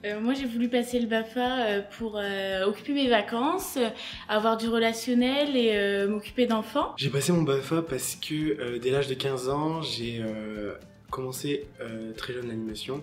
Moi j'ai voulu passer le BAFA pour occuper mes vacances, avoir du relationnel et m'occuper d'enfants. J'ai passé mon BAFA parce que dès l'âge de 15 ans, j'ai commencé très jeune l'animation.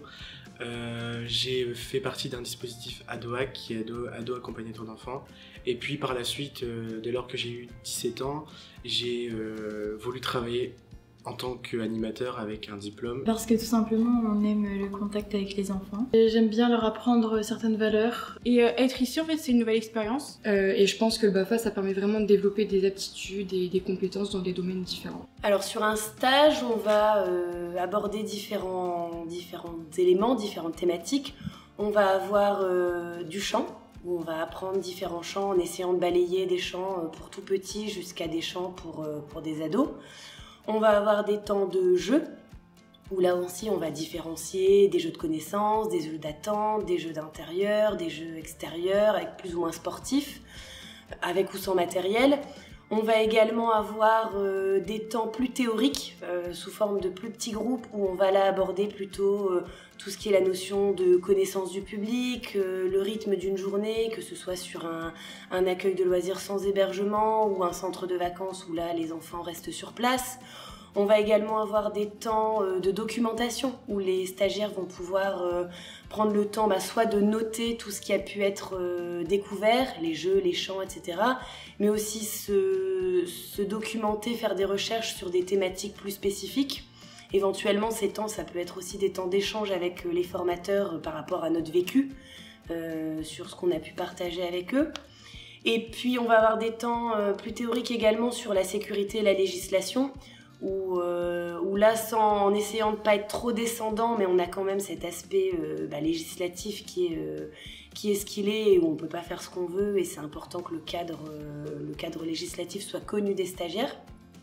J'ai fait partie d'un dispositif ADOAC qui est Ado Accompagnateur d'enfants. Et puis par la suite, dès lors que j'ai eu 17 ans, j'ai voulu travailler en tant qu'animateur avec un diplôme. Parce que tout simplement on aime le contact avec les enfants. J'aime bien leur apprendre certaines valeurs. Et être ici en fait c'est une nouvelle expérience. Et je pense que le BAFA ça permet vraiment de développer des aptitudes et des compétences dans des domaines différents. Alors sur un stage on va aborder différents éléments, différentes thématiques. On va avoir du chant, où on va apprendre différents chants en essayant de balayer des chants pour tout petits jusqu'à des chants pour des ados. On va avoir des temps de jeu, où là aussi on va différencier des jeux de connaissances, des jeux d'attente, des jeux d'intérieur, des jeux extérieurs, avec plus ou moins sportifs, avec ou sans matériel. On va également avoir des temps plus théoriques, sous forme de plus petits groupes, où on va là aborder plutôt tout ce qui est la notion de connaissance du public, le rythme d'une journée, que ce soit sur un accueil de loisirs sans hébergement ou un centre de vacances où là les enfants restent sur place. On va également avoir des temps de documentation où les stagiaires vont pouvoir prendre le temps soit de noter tout ce qui a pu être découvert, les jeux, les chants, etc. Mais aussi se documenter, faire des recherches sur des thématiques plus spécifiques. Éventuellement, ces temps, ça peut être aussi des temps d'échange avec les formateurs par rapport à notre vécu, sur ce qu'on a pu partager avec eux. Et puis, on va avoir des temps plus théoriques également sur la sécurité et la législation, où là, en essayant de ne pas être trop descendant, mais on a quand même cet aspect législatif qui est ce qu'il est et où on ne peut pas faire ce qu'on veut, et c'est important que le cadre législatif soit connu des stagiaires.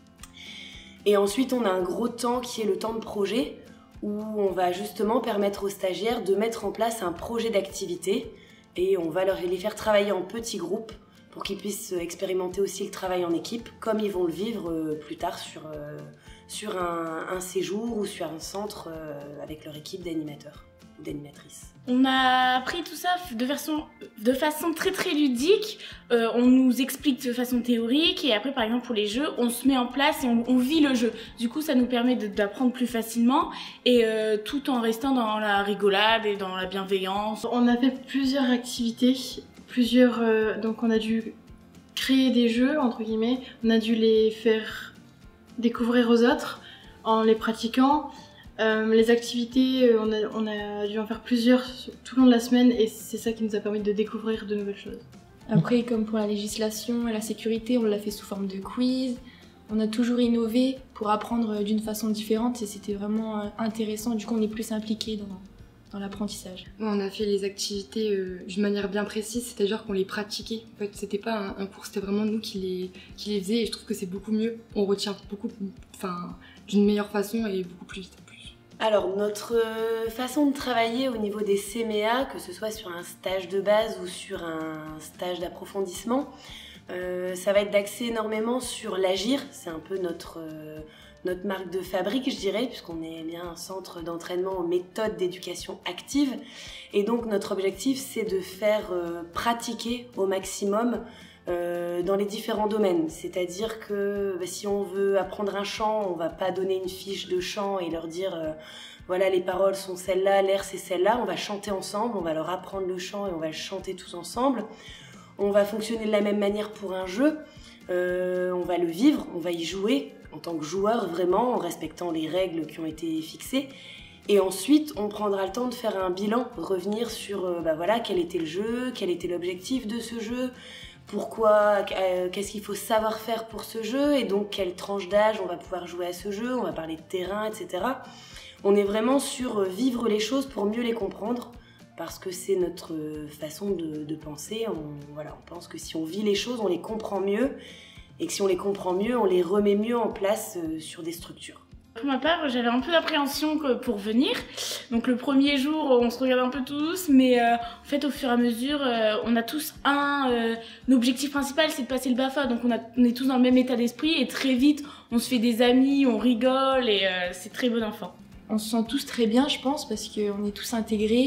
Et ensuite, on a un gros temps qui est le temps de projet, où on va justement permettre aux stagiaires de mettre en place un projet d'activité et on va les faire travailler en petits groupes pour qu'ils puissent expérimenter aussi le travail en équipe, comme ils vont le vivre plus tard sur un séjour ou sur un centre avec leur équipe d'animateurs ou d'animatrices. On a appris tout ça de façon très très ludique. On nous explique de façon théorique et après par exemple pour les jeux, on se met en place et on vit le jeu. Du coup ça nous permet d'apprendre plus facilement et tout en restant dans la rigolade et dans la bienveillance. On a fait plusieurs activités, donc on a dû créer des jeux entre guillemets, on a dû les faire découvrir aux autres en les pratiquant. Les activités, on a dû en faire plusieurs tout le long de la semaine et c'est ça qui nous a permis de découvrir de nouvelles choses. Après, comme pour la législation et la sécurité, on l'a fait sous forme de quiz. On a toujours innové pour apprendre d'une façon différente et c'était vraiment intéressant. Du coup, on est plus impliqués dans l'apprentissage. On a fait les activités d'une manière bien précise, c'est-à-dire qu'on les pratiquait. En fait, c'était pas un cours, c'était vraiment nous qui les faisions et je trouve que c'est beaucoup mieux. On retient d'une meilleure façon et beaucoup plus vite. Alors, notre façon de travailler au niveau des CMEA, que ce soit sur un stage de base ou sur un stage d'approfondissement, ça va être d'axer énormément sur l'agir. C'est un peu notre marque de fabrique, je dirais, puisqu'on est bien un centre d'entraînement aux méthodes d'éducation active. Et donc, notre objectif, c'est de faire pratiquer au maximum dans les différents domaines. C'est-à-dire que si on veut apprendre un chant, on va pas donner une fiche de chant et leur dire voilà, les paroles sont celles-là, l'air c'est celle-là. On va chanter ensemble, on va leur apprendre le chant et on va le chanter tous ensemble. On va fonctionner de la même manière pour un jeu. On va le vivre, on va y jouer en tant que joueur vraiment, en respectant les règles qui ont été fixées. Et ensuite, on prendra le temps de faire un bilan, revenir sur quel était le jeu, quel était l'objectif de ce jeu, pourquoi, qu'est-ce qu'il faut savoir faire pour ce jeu et donc quelle tranche d'âge on va pouvoir jouer à ce jeu, on va parler de terrain, etc. On est vraiment sur vivre les choses pour mieux les comprendre parce que c'est notre façon de penser. On pense que si on vit les choses, on les comprend mieux et que si on les comprend mieux, on les remet mieux en place sur des structures. Pour ma part, j'avais un peu d'appréhension pour venir. Donc le premier jour, on se regardait un peu tous, mais en fait, au fur et à mesure, on a tous un objectif principal, c'est de passer le BAFA. Donc on est tous dans le même état d'esprit et très vite, on se fait des amis, on rigole et c'est très bon enfant. On se sent tous très bien, je pense, parce qu'on est tous intégrés.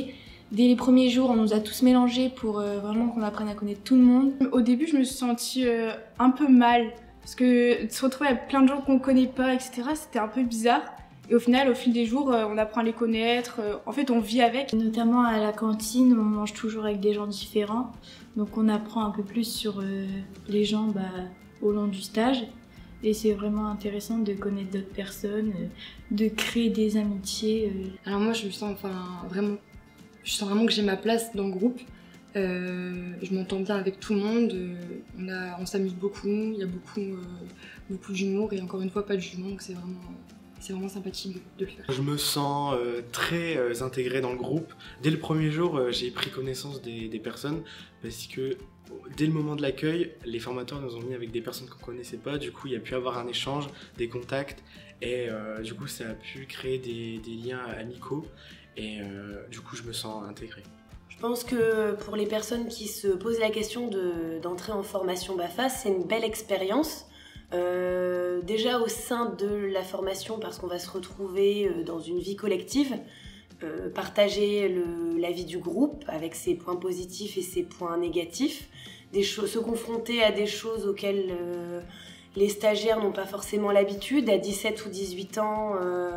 Dès les premiers jours, on nous a tous mélangés pour vraiment qu'on apprenne à connaître tout le monde. Au début, je me suis sentie un peu mal, parce que de se retrouver avec plein de gens qu'on connaît pas, etc., c'était un peu bizarre. Et au final, au fil des jours, on apprend à les connaître, en fait on vit avec. Notamment à la cantine, on mange toujours avec des gens différents, donc on apprend un peu plus sur les gens au long du stage. Et c'est vraiment intéressant de connaître d'autres personnes, de créer des amitiés. Alors moi, je sens vraiment que j'ai ma place dans le groupe. Je m'entends bien avec tout le monde. On s'amuse beaucoup. Il y a beaucoup d'humour et encore une fois pas de jugement. Donc c'est vraiment sympathique de le faire. Je me sens très intégré dans le groupe. Dès le premier jour, j'ai pris connaissance des personnes parce que dès le moment de l'accueil, les formateurs nous ont mis avec des personnes qu'on connaissait pas. Du coup, il y a pu avoir un échange, des contacts et du coup, ça a pu créer des liens amicaux et du coup, je me sens intégré. Je pense que pour les personnes qui se posent la question d'entrer en formation BAFA, c'est une belle expérience. Déjà au sein de la formation, parce qu'on va se retrouver dans une vie collective, partager la vie du groupe avec ses points positifs et ses points négatifs, se confronter à des choses auxquelles les stagiaires n'ont pas forcément l'habitude, à 17 ou 18 ans,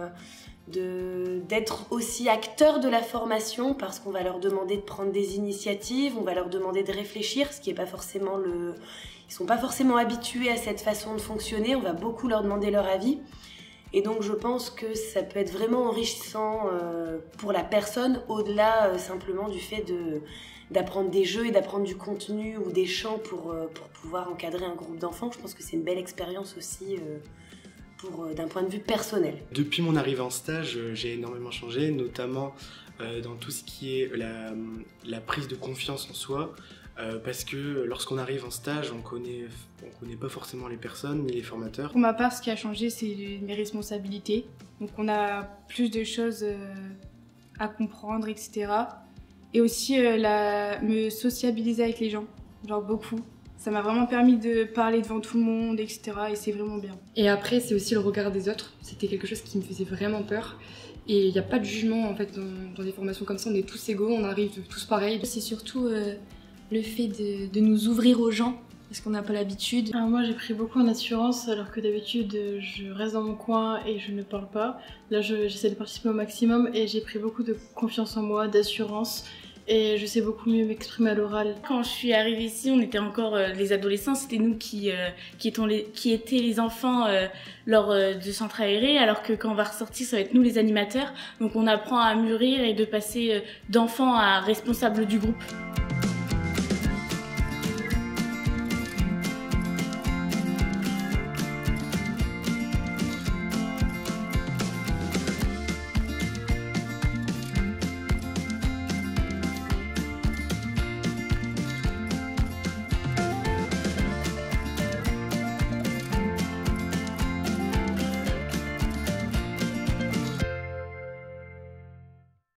d'être aussi acteurs de la formation parce qu'on va leur demander de prendre des initiatives, on va leur demander de réfléchir, ce qui n'est pas forcément Ils sont pas forcément habitués à cette façon de fonctionner, on va beaucoup leur demander leur avis. Et donc je pense que ça peut être vraiment enrichissant pour la personne, au-delà simplement du fait d'apprendre des jeux et d'apprendre du contenu ou des chants pour pouvoir encadrer un groupe d'enfants. Je pense que c'est une belle expérience aussi d'un point de vue personnel. Depuis mon arrivée en stage, j'ai énormément changé, notamment dans tout ce qui est la prise de confiance en soi. Parce que lorsqu'on arrive en stage, on connaît pas forcément les personnes ni les formateurs. Pour ma part, ce qui a changé, c'est mes responsabilités. Donc on a plus de choses à comprendre, etc. Et aussi me sociabiliser avec les gens, genre beaucoup. Ça m'a vraiment permis de parler devant tout le monde, etc. Et c'est vraiment bien. Et après, c'est aussi le regard des autres. C'était quelque chose qui me faisait vraiment peur. Et il n'y a pas de jugement en fait dans des formations comme ça. On est tous égaux, on arrive tous pareils. C'est surtout le fait de nous ouvrir aux gens, parce qu'on n'a pas l'habitude. Alors moi j'ai pris beaucoup en assurance, alors que d'habitude je reste dans mon coin et je ne parle pas. Là j'essaie de participer au maximum et j'ai pris beaucoup de confiance en moi, d'assurance. Et je sais beaucoup mieux m'exprimer à l'oral. Quand je suis arrivée ici, on était encore les adolescents, c'était nous qui étaient les enfants lors du centre aéré, alors que quand on va ressortir, ça va être nous les animateurs. Donc on apprend à mûrir et de passer d'enfants à responsables du groupe.